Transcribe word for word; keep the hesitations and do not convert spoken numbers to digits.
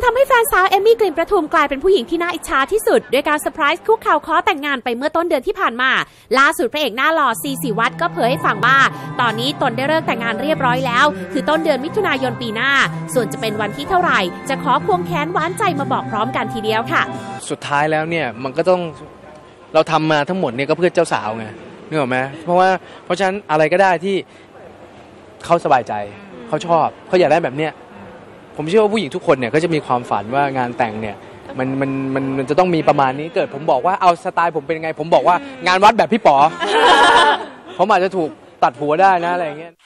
ทำให้แฟนสาวเอมมี่กลิ่นประทุมกลายเป็นผู้หญิงที่น่าอิจฉาที่สุดด้วยการเซอร์ไพรส์คุกเข่าขอแต่งงานไปเมื่อต้นเดือนที่ผ่านมาล่าสุดพระเอกหน้าหล่อซีศิวัตรก็เผยให้ฟังว่าตอนนี้ตนได้เลิกแต่งงานเรียบร้อยแล้วคือต้นเดือนมิถุนายนปีหน้าส่วนจะเป็นวันที่เท่าไหร่จะขอควงแขนหวานใจมาบอกพร้อมกันทีเดียวค่ะสุดท้ายแล้วเนี่ยมันก็ต้องเราทำมาทั้งหมดเนี่ยก็เพื่อเจ้าสาวไงนึกออกไหมเพราะว่าเพราะฉะนั้นอะไรก็ได้ที่เขาสบายใจเขาชอบเขาอยากได้แบบเนี้ยผมเชื่อว่าผู้หญิงทุกคนเนี่ยก็จะมีความฝันว่างานแต่งเนี่ยมันมันมันมันจะต้องมีประมาณนี้เกิดผมบอกว่าเอาสไตล์ผมเป็นยังไงผมบอกว่างานวัดแบบพี่ป๋อผมอาจจะถูกตัดหัวได้นะอะไรอย่างเงี้ย